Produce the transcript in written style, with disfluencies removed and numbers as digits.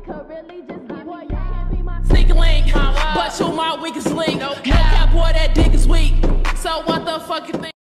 Sneaking link, but you my weakest link. No cap, boy, that dick is weak. So what the fuck you think?